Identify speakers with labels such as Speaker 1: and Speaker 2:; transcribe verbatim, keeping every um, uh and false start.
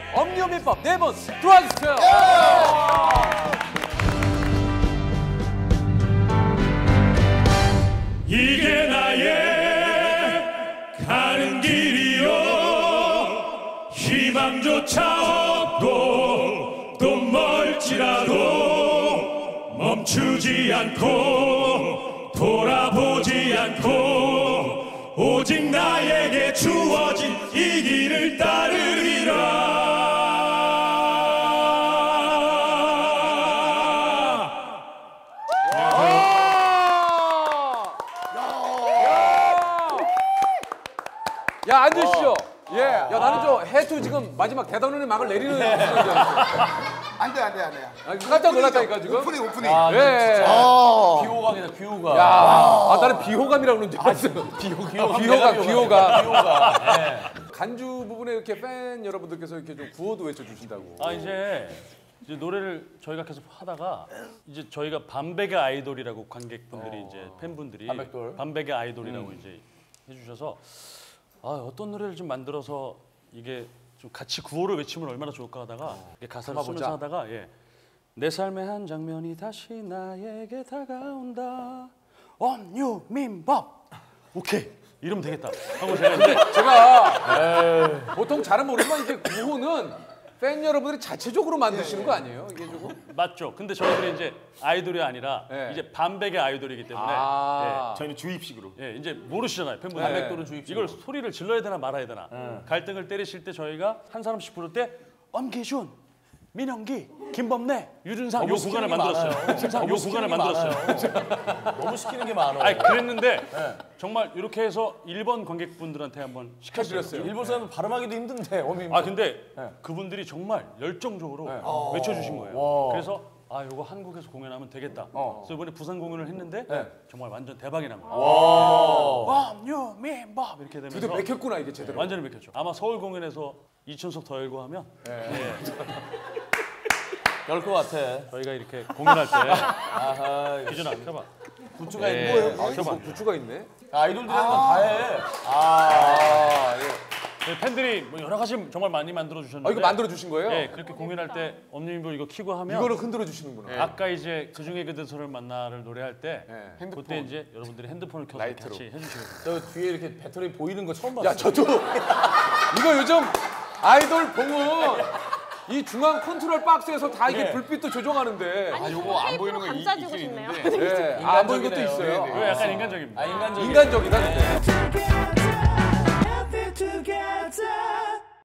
Speaker 1: 엄니오 민법 네 분 들어와주세요.
Speaker 2: 이게 나의 가는 길이요 희망조차 없고 또 멀지라도 멈추지 않고 돌아보지 않고 오직 나에게 주어진 이 길을 따르리라.
Speaker 1: 야, 앉으시죠. 예. 야, 나는 저 해투 지금 마지막 대단원의 막을 내리는 줄 알았어.
Speaker 3: 안 돼, 안 돼, 안 돼.
Speaker 1: 아, 깜짝 놀랐다니까, 지금.
Speaker 3: 오프닝, 오프닝.
Speaker 1: 아, 예.
Speaker 4: 아, 비호감이다, 비호감.
Speaker 1: 야, 아, 나는 비호감이라고 그러는 줄 알았어.
Speaker 4: 비호, 비호감.
Speaker 1: 비호감, 비호감.
Speaker 4: 비호감. 네.
Speaker 1: 간주 부분에 이렇게 팬 여러분들께서 이렇게 좀 구호도 외쳐주신다고.
Speaker 5: 아, 이제, 이제 노래를 저희가 계속 하다가 이제 저희가 밤백의 아이돌이라고 관객분들이 어. 이제 팬분들이
Speaker 4: 밤백돌.
Speaker 5: 밤백의 아이돌이라고 음. 이제 해주셔서 아, 어떤 노래를 좀 만들어서 이게 좀 같이 구호를 외치면 얼마나 좋을까 하다가 이게 가사를 쓰면서 하다가 예. 내 삶의 한 장면이 다시 나에게 다가온다. 엄유민법. 오케이. 이러면 되겠다. 하고 제가 이제
Speaker 1: 제가 보통 잘은 모르지만 이게 구호는 팬 여러분들이 자체적으로 만드시는 거 아니에요? 이게 조금?
Speaker 5: 맞죠. 근데 저희들이 이제 아이돌이 아니라
Speaker 1: 네.
Speaker 5: 이제 밤백의 아이돌이기 때문에
Speaker 1: 아.
Speaker 5: 예.
Speaker 4: 저희는 주입식으로.
Speaker 5: 예, 이제 모르시잖아요, 팬분들.
Speaker 1: 네.
Speaker 4: 밤백돌은 주입식으로.
Speaker 5: 이걸 소리를 질러야 되나 말아야 되나. 음. 갈등을 때리실 때 저희가 한 사람씩 부를 때 엄기준, 민영기, 김범래, 유준상 요 구간을 만들었어요. 요 구간을 만들었어요.
Speaker 4: 너무 시키는 게 많아.
Speaker 5: 아니 그랬는데 네. 정말 이렇게 해서 일본 관객분들한테 한번 시켜드렸어요.
Speaker 4: 일본 사람은 발음하기도 힘든데. 어미.
Speaker 5: 아 근데
Speaker 4: 네.
Speaker 5: 그분들이 정말 열정적으로
Speaker 4: 네.
Speaker 5: 외쳐주신 거예요.
Speaker 4: 와.
Speaker 5: 그래서 아 이거 한국에서 공연하면 되겠다.
Speaker 4: 어.
Speaker 5: 그래서 이번에 부산 공연을 했는데
Speaker 4: 네.
Speaker 5: 정말 완전 대박이 난 거예요.
Speaker 4: 와.
Speaker 5: 엄유민법 이렇게 되면서
Speaker 1: 드디어 맥혔구나, 이게 제대로.
Speaker 5: 완전히 맥혔죠. 아마 서울 공연에서 이천석 더 열고 하면 네.
Speaker 4: 열 것 같아.
Speaker 5: 저희가 이렇게 공연할 때
Speaker 4: 아하.
Speaker 5: 기준아 켜봐.
Speaker 4: 굿즈가
Speaker 5: 네.
Speaker 4: 있는 거예요?
Speaker 1: 아, 이거 뭐 굿즈가 있네.
Speaker 4: 아이돌들이랑 다 해. 아.
Speaker 1: 아, 예.
Speaker 5: 네, 팬들이 뭐 여러 가지 정말 많이 만들어 주셨는데.
Speaker 1: 아, 이거 만들어 주신 거예요?
Speaker 5: 네, 그렇게 공연할 때 엄니민법 이거 키고 하면
Speaker 1: 이거를 흔들어 주시는구나.
Speaker 5: 아까 이제 그중에 그대서를 만나를 노래할 때
Speaker 1: 네.
Speaker 5: 핸드폰. 그때 이제 여러분들이 핸드폰을 켜서
Speaker 1: 라이트로.
Speaker 5: 같이 해주시거든요.
Speaker 4: 저 뒤에 이렇게 배터리 보이는 거 처음 봤어요.
Speaker 1: 야, 저도 이거 요즘 아이돌 보면 이 중앙 컨트롤 박스에서 다 이게
Speaker 4: 네.
Speaker 1: 불빛도 조정하는데.
Speaker 3: 아, 요거 안 보이는 거 이-
Speaker 6: 감싸주고
Speaker 3: 있긴
Speaker 6: 싶네요.
Speaker 3: 있는데.
Speaker 1: 네, 아, 안 보이는 것도
Speaker 4: 인간적이네요.
Speaker 1: 있어요.
Speaker 4: 네,
Speaker 5: 이거 약간 인간적입니다.
Speaker 4: 아 인간적인.
Speaker 1: 인간적이다, 근데.